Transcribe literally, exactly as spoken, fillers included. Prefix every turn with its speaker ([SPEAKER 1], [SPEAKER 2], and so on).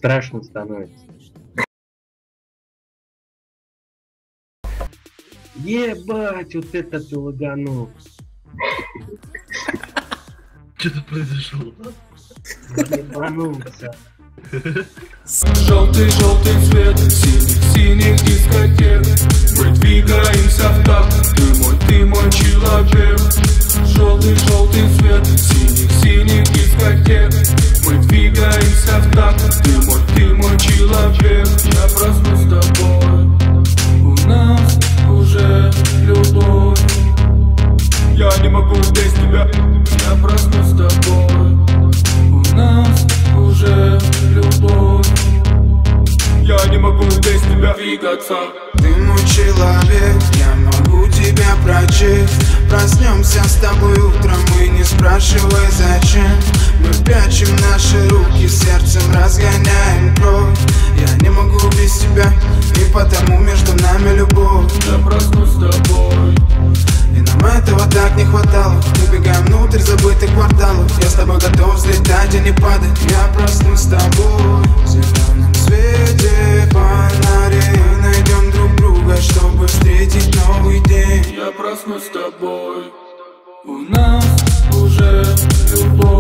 [SPEAKER 1] страшно становится. Ебать, вот это ты лаганул.
[SPEAKER 2] Что-то произошло.
[SPEAKER 1] Ебанулся.
[SPEAKER 3] Желтый, желтый цвет синих, синих дискотек. Мы двигаемся в такт, ты мой, ты мой человек. Желтый, желтый цвет синих, синих дискотек. Мы двигаемся в такт, ты мой, ты мой человек. Я проснусь с тобой, у нас уже любовь. Я не могу без тебя. Я проснусь с тобой, у нас уже любовь. Я не могу без тебя двигаться.
[SPEAKER 4] Ты мой человек, я могу тебя прочесть. Проснемся с тобой утром и не спрашивай зачем. Мы прячем наши руки, сердцем разгоняем кровь. Я не могу без тебя, и потому между нами любовь.
[SPEAKER 3] Я проснусь с тобой,
[SPEAKER 4] и нам этого так не хватало. Убегаем внутрь забытых кварталов. Я с тобой готов взлетать и не падать. Я проснусь с тобой в зеленом свете фонарей. Найдем друг друга, чтобы встретить новый день.
[SPEAKER 3] я проснусь с тобой, у нас уже любовь.